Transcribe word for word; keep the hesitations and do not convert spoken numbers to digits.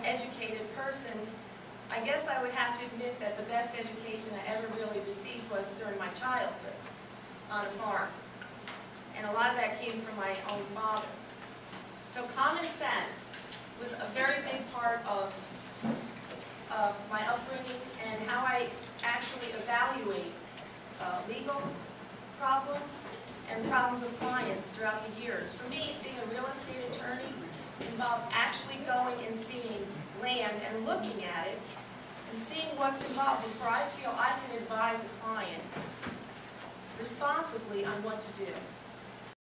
educated person, I guess I would have to admit that the best education I ever really received was during my childhood on a farm. And a lot of that came from my own father. So common sense was a very big part of, of my upbringing and how I actually evaluate uh, legal problems and problems of clients throughout the years. For me, being a real estate attorney involves actually going and seeing land and looking at it and seeing what's involved before I feel I can advise a client responsibly on what to do.